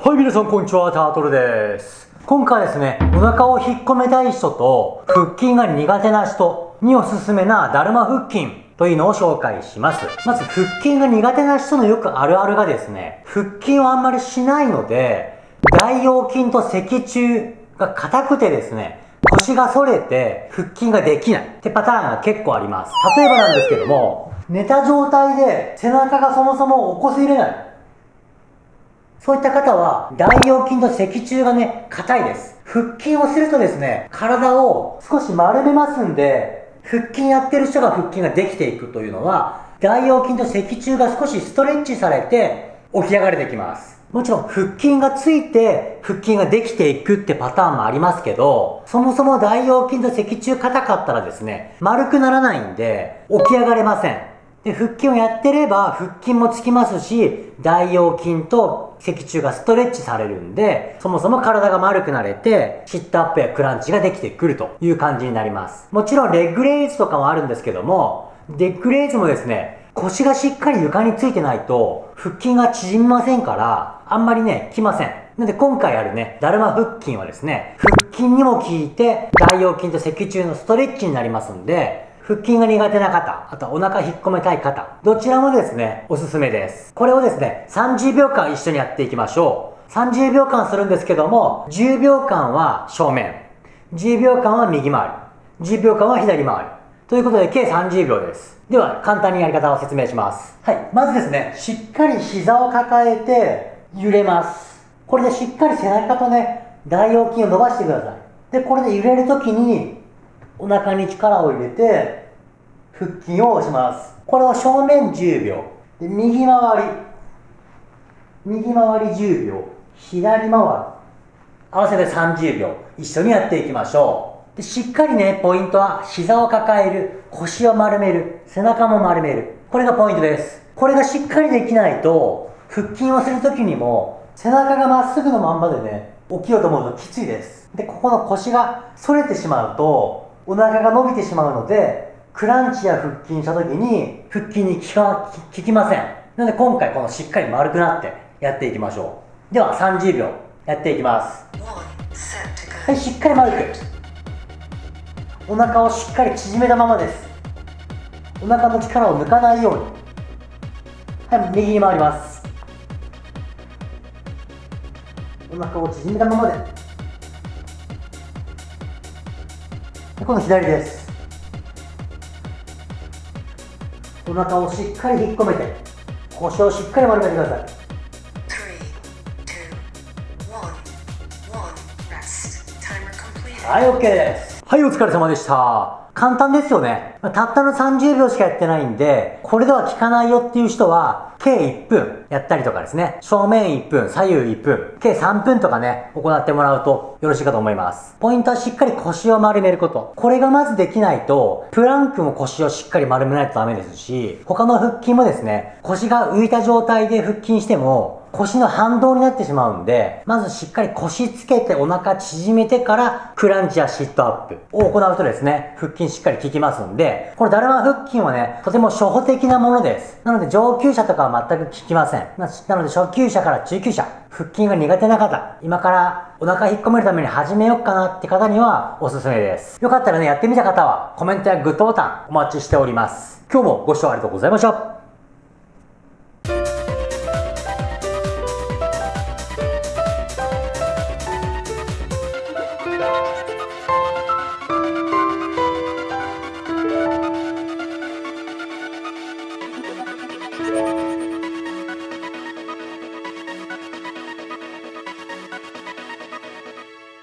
はい、皆さんこんにちは、タートルです。今回はですね、お腹を引っ込めたい人と腹筋が苦手な人におすすめなだるま腹筋というのを紹介します。まず腹筋が苦手な人のよくあるあるがですね、腹筋をあんまりしないので大腰筋と脊柱が硬くてですね、腰が反れて腹筋ができないってパターンが結構あります。例えばなんですけども、寝た状態で背中がそもそも起こせれない、そういった方は大腰筋と脊柱がね、硬いです。腹筋をするとですね、体を少し丸めますんで、腹筋やってる人が腹筋ができていくというのは、大腰筋と脊柱が少しストレッチされて起き上がれてきます。もちろん腹筋がついて腹筋ができていくってパターンもありますけど、そもそも大腰筋と脊柱硬かったらですね、丸くならないんで起き上がれません。で、腹筋をやってれば腹筋もつきますし、大腰筋と脊柱がストレッチされるんで、そもそも体が丸くなれて、シットアップやクランチができてくるという感じになります。もちろんレッグレイズとかもあるんですけども、レッグレイズもですね、腰がしっかり床についてないと腹筋が縮みませんから、あんまりね、きません。なので今回あるね、だるま腹筋はですね、腹筋にも効いて、大腰筋と脊柱のストレッチになりますんで、腹筋が苦手な方、あとはお腹引っ込めたい方、どちらもですね、おすすめです。これをですね、30秒間一緒にやっていきましょう。30秒間するんですけども、10秒間は正面、10秒間は右回り、10秒間は左回り。ということで、計30秒です。では、簡単にやり方を説明します。はい。まずですね、しっかり膝を抱えて揺れます。これでしっかり背中とね、大腰筋を伸ばしてください。で、これで揺れるときに、お腹に力を入れて腹筋を押します。これを正面10秒で、右回り10秒、左回り合わせて30秒一緒にやっていきましょう。で、しっかりね、ポイントは膝を抱える、腰を丸める、背中も丸める、これがポイントです。これがしっかりできないと腹筋をするときにも背中がまっすぐのまんまでね、起きようと思うときついです。で、ここの腰が反れてしまうとお腹が伸びてしまうので、クランチや腹筋した時に腹筋に効きません。なので今回このしっかり丸くなってやっていきましょう。では30秒やっていきます。はい、しっかり丸く、お腹をしっかり縮めたままです。お腹の力を抜かないように。はい、右に回ります。お腹を縮めたままで。今度左です。お腹をしっかり引っ込めて、腰をしっかり丸めてください。はい、OK です。はい、お疲れ様でした。簡単ですよね。たったの30秒しかやってないんで、これでは効かないよっていう人は、計1分やったりとかですね。正面1分、左右1分、計3分とかね、行ってもらうとよろしいかと思います。ポイントはしっかり腰を丸めること。これがまずできないと、プランクも腰をしっかり丸めないとダメですし、他の腹筋もですね、腰が浮いた状態で腹筋しても、腰の反動になってしまうんで、まずしっかり腰つけてお腹縮めてからクランチやシットアップを行うとですね、腹筋しっかり効きますんで、これだるま腹筋はね、とても初歩的なものです。なので上級者とかは全く効きません。なので初級者から中級者、腹筋が苦手な方、今からお腹引っ込めるために始めようかなって方にはおすすめです。よかったらね、やってみた方はコメントやグッドボタンお待ちしております。今日もご視聴ありがとうございました。